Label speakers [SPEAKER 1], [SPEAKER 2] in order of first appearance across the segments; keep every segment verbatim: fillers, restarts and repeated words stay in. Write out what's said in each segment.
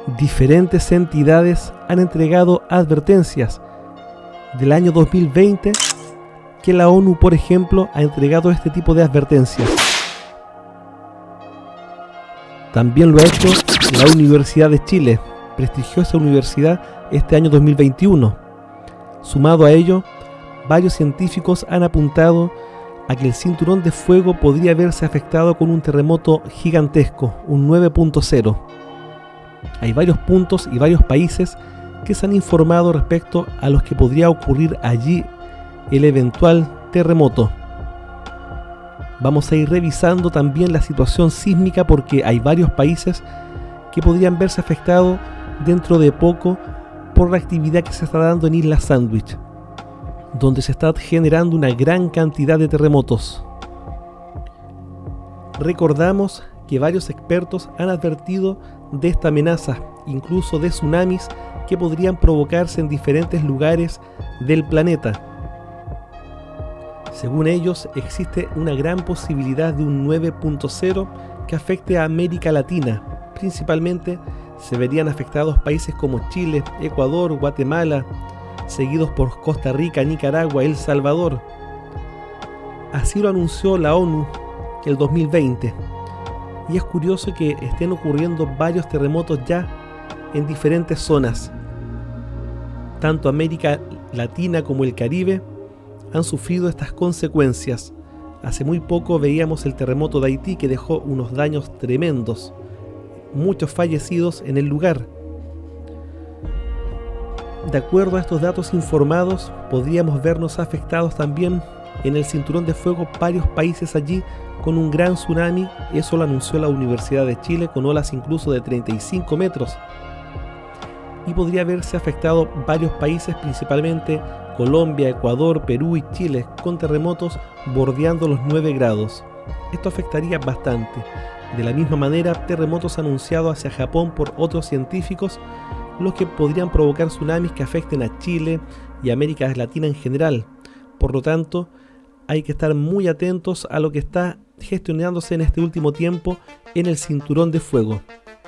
[SPEAKER 1] diferentes entidades han entregado advertencias. Del año dos mil veinte, que la ONU, por ejemplo, ha entregado este tipo de advertencias. También lo ha hecho la Universidad de Chile, prestigiosa universidad, este año dos mil veintiuno. Sumado a ello, varios científicos han apuntado a que el cinturón de fuego podría verse afectado con un terremoto gigantesco, un nueve punto cero. Hay varios puntos y varios países que se han informado respecto a los que podría ocurrir allí el eventual terremoto. Vamos a ir revisando también la situación sísmica porque hay varios países que podrían verse afectados dentro de poco por la actividad que se está dando en Isla Sandwich, donde se está generando una gran cantidad de terremotos. Recordamos que varios expertos han advertido de esta amenaza, incluso de tsunamis que podrían provocarse en diferentes lugares del planeta. Según ellos, existe una gran posibilidad de un nueve punto cero que afecte a América Latina. Principalmente se verían afectados países como Chile, Ecuador, Guatemala, seguidos por Costa Rica, Nicaragua, El Salvador. Así lo anunció la ONU el dos mil veinte. Y es curioso que estén ocurriendo varios terremotos ya en diferentes zonas. Tanto América Latina como el Caribe han sufrido estas consecuencias. Hace muy poco veíamos el terremoto de Haití que dejó unos daños tremendos, muchos fallecidos en el lugar. De acuerdo a estos datos informados, podríamos vernos afectados también en el cinturón de fuego varios países allí con un gran tsunami. Eso lo anunció la Universidad de Chile, con olas incluso de treinta y cinco metros. Y podría haberse afectado varios países, principalmente Colombia, Ecuador, Perú y Chile, con terremotos bordeando los nueve grados. Esto afectaría bastante. De la misma manera, terremotos anunciados hacia Japón por otros científicos, los que podrían provocar tsunamis que afecten a Chile y América Latina en general. Por lo tanto, hay que estar muy atentos a lo que está gestionándose en este último tiempo en el cinturón de fuego.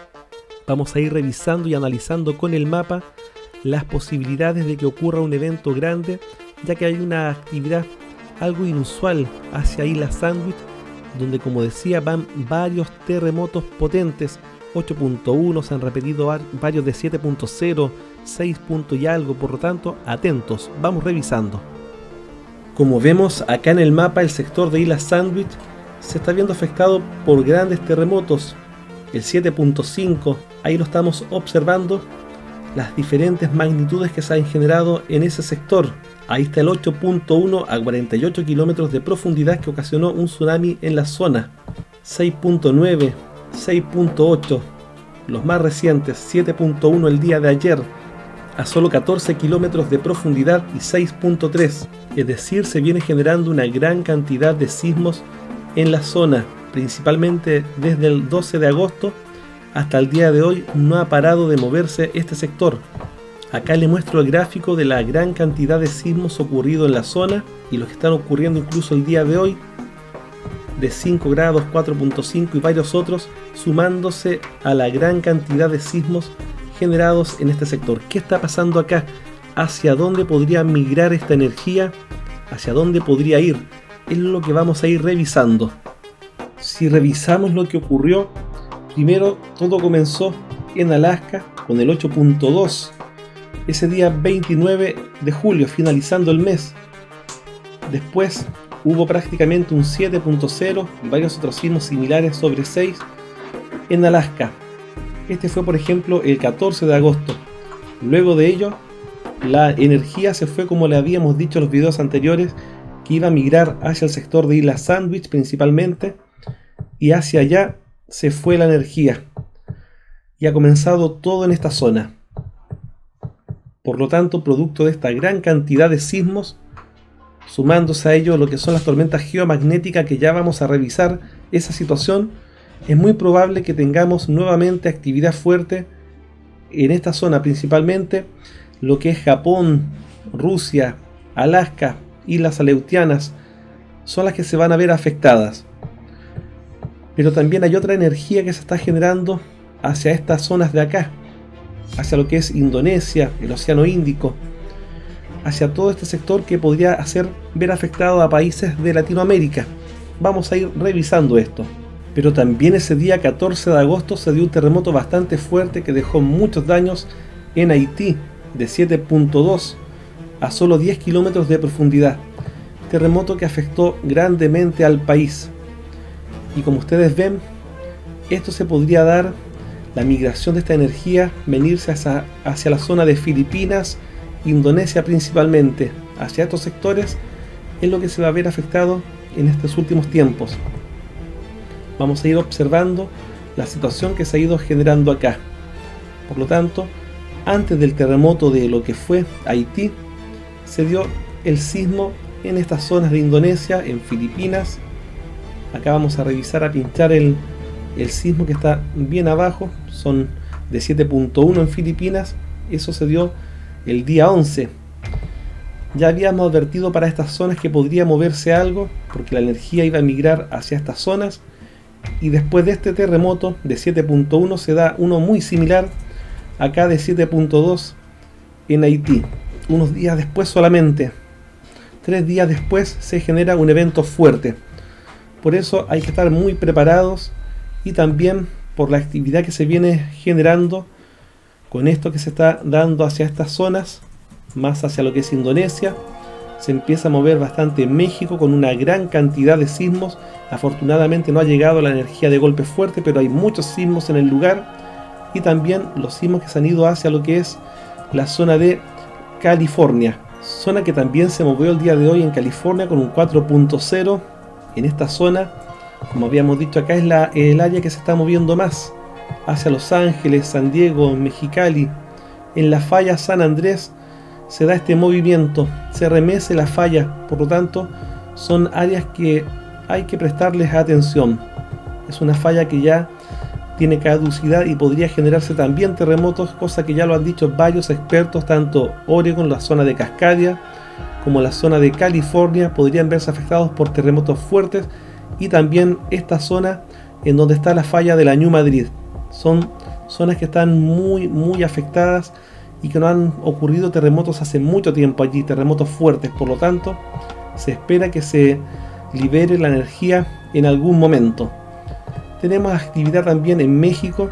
[SPEAKER 1] Vamos a ir revisando y analizando con el mapa las posibilidades de que ocurra un evento grande, ya que hay una actividad algo inusual hacia Isla Sandwich, donde, como decía, van varios terremotos potentes. Ocho punto uno, se han repetido varios de siete punto cero, seis puntos y algo. Por lo tanto, atentos, vamos revisando. Como vemos acá en el mapa, el sector de Isla Sandwich se está viendo afectado por grandes terremotos. El siete punto cinco, ahí lo estamos observando, las diferentes magnitudes que se han generado en ese sector. Ahí está el ocho punto uno a cuarenta y ocho kilómetros de profundidad que ocasionó un tsunami en la zona. seis punto nueve, seis punto ocho, los más recientes, siete punto uno el día de ayer, a solo catorce kilómetros de profundidad, y seis punto tres. Es decir, se viene generando una gran cantidad de sismos en la zona, principalmente desde el doce de agosto hasta el día de hoy. No ha parado de moverse este sector. Acá le muestro el gráfico de la gran cantidad de sismos ocurridos en la zona y los que están ocurriendo incluso el día de hoy, de cinco grados, cuatro punto cinco y varios otros, sumándose a la gran cantidad de sismos generados en este sector. ¿Qué está pasando acá? ¿Hacia dónde podría migrar esta energía? ¿Hacia dónde podría ir? Es lo que vamos a ir revisando. Si revisamos lo que ocurrió, primero todo comenzó en Alaska con el ocho punto dos, ese día veintinueve de julio, finalizando el mes. Después hubo prácticamente un siete punto cero y varios otros sismos similares sobre seis en Alaska. Este fue, por ejemplo, el catorce de agosto. Luego de ello, la energía se fue, como le habíamos dicho en los videos anteriores, que iba a migrar hacia el sector de Isla Sandwich principalmente, y hacia allá se fue la energía. Y ha comenzado todo en esta zona. Por lo tanto, producto de esta gran cantidad de sismos, sumándose a ello lo que son las tormentas geomagnéticas, que ya vamos a revisar esa situación, es muy probable que tengamos nuevamente actividad fuerte en esta zona, principalmente lo que es Japón, Rusia, Alaska, Islas Aleutianas, son las que se van a ver afectadas. Pero también hay otra energía que se está generando hacia estas zonas de acá, hacia lo que es Indonesia, el Océano Índico, hacia todo este sector que podría hacer ver afectado a países de Latinoamérica. Vamos a ir revisando esto. Pero también ese día catorce de agosto se dio un terremoto bastante fuerte que dejó muchos daños en Haití, de siete punto dos a solo diez kilómetros de profundidad. Terremoto que afectó grandemente al país. Y como ustedes ven, esto se podría dar, la migración de esta energía, venirse hacia, hacia la zona de Filipinas, Indonesia principalmente, hacia estos sectores, es lo que se va a ver afectado en estos últimos tiempos. Vamos a ir observando la situación que se ha ido generando acá. Por lo tanto, antes del terremoto de lo que fue Haití, se dio el sismo en estas zonas de Indonesia, en Filipinas. Acá vamos a revisar, a pinchar el, el sismo que está bien abajo, son de siete punto uno en Filipinas. Eso se dio el día once. Ya habíamos advertido para estas zonas que podría moverse algo, porque la energía iba a migrar hacia estas zonas. Y después de este terremoto de siete punto uno se da uno muy similar acá de siete punto dos en Haití. Unos días después solamente, tres días después, se genera un evento fuerte. Por eso hay que estar muy preparados, y también por la actividad que se viene generando con esto que se está dando hacia estas zonas, más hacia lo que es Indonesia. Se empieza a mover bastante en México con una gran cantidad de sismos. Afortunadamente no ha llegado la energía de golpe fuerte, pero hay muchos sismos en el lugar, y también los sismos que se han ido hacia lo que es la zona de California, zona que también se movió el día de hoy en California con un cuatro punto cero. En esta zona, como habíamos dicho, acá es la, el área que se está moviendo más hacia Los Ángeles, San Diego, Mexicali. En la falla San Andrés se da este movimiento, se remece la falla. Por lo tanto, son áreas que hay que prestarles atención. Es una falla que ya tiene caducidad y podría generarse también terremotos, cosa que ya lo han dicho varios expertos. Tanto Oregon, la zona de Cascadia, como la zona de California podrían verse afectados por terremotos fuertes, y también esta zona en donde está la falla de la New Madrid. Son zonas que están muy muy afectadas y que no han ocurrido terremotos hace mucho tiempo allí, terremotos fuertes. Por lo tanto, se espera que se libere la energía en algún momento. Tenemos actividad también en México,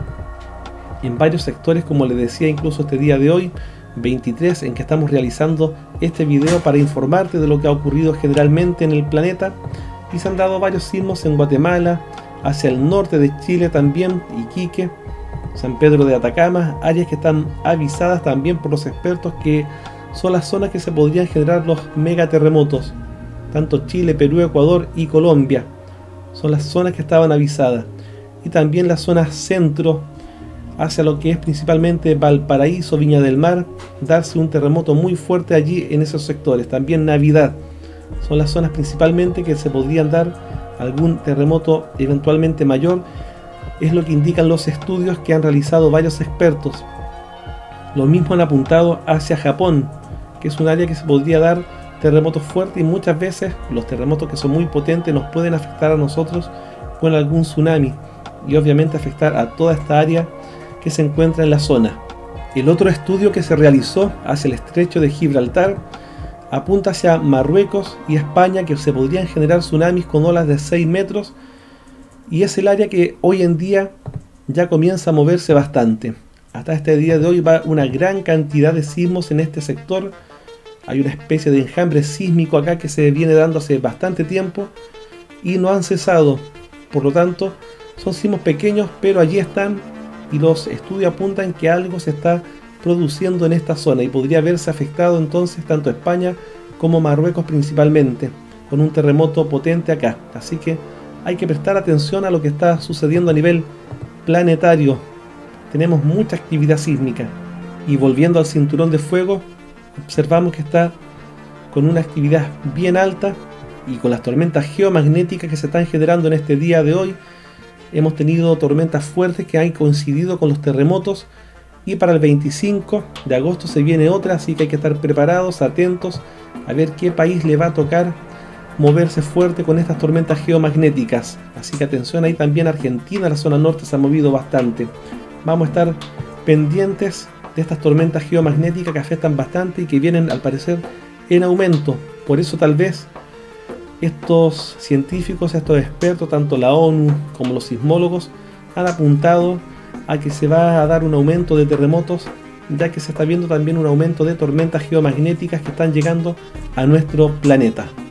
[SPEAKER 1] en varios sectores, como les decía, incluso este día de hoy, veintitrés, en que estamos realizando este video para informarte de lo que ha ocurrido generalmente en el planeta. Y se han dado varios sismos en Guatemala, hacia el norte de Chile también, Iquique, San Pedro de Atacama, áreas que están avisadas también por los expertos que son las zonas que se podrían generar los megaterremotos. Tanto Chile, Perú, Ecuador y Colombia son las zonas que estaban avisadas. Y también la zona centro, hacia lo que es principalmente Valparaíso, Viña del Mar, darse un terremoto muy fuerte allí en esos sectores. También Navidad, son las zonas principalmente que se podrían dar algún terremoto eventualmente mayor. Es lo que indican los estudios que han realizado varios expertos. Lo mismo han apuntado hacia Japón, que es un área que se podría dar terremotos fuertes, y muchas veces los terremotos que son muy potentes nos pueden afectar a nosotros con algún tsunami, y obviamente afectar a toda esta área que se encuentra en la zona. El otro estudio que se realizó hacia el estrecho de Gibraltar apunta hacia Marruecos y España, que se podrían generar tsunamis con olas de seis metros, y es el área que hoy en día ya comienza a moverse bastante. Hasta este día de hoy va una gran cantidad de sismos en este sector. Hay una especie de enjambre sísmico acá que se viene dando hace bastante tiempo y no han cesado. Por lo tanto, son sismos pequeños, pero allí están, y los estudios apuntan que algo se está produciendo en esta zona, y podría verse afectado entonces tanto España como Marruecos principalmente, con un terremoto potente acá. Así que hay que prestar atención a lo que está sucediendo a nivel planetario. Tenemos mucha actividad sísmica. Y volviendo al cinturón de fuego, observamos que está con una actividad bien alta, y con las tormentas geomagnéticas que se están generando en este día de hoy, hemos tenido tormentas fuertes que han coincidido con los terremotos. Y para el veinticinco de agosto se viene otra, así que hay que estar preparados, atentos a ver qué país le va a tocar moverse fuerte con estas tormentas geomagnéticas. Así que atención, ahí también Argentina, la zona norte se ha movido bastante. Vamos a estar pendientes de estas tormentas geomagnéticas que afectan bastante y que vienen al parecer en aumento. Por eso tal vez estos científicos, estos expertos, tanto la ONU como los sismólogos, han apuntado a que se va a dar un aumento de terremotos, ya que se está viendo también un aumento de tormentas geomagnéticas que están llegando a nuestro planeta.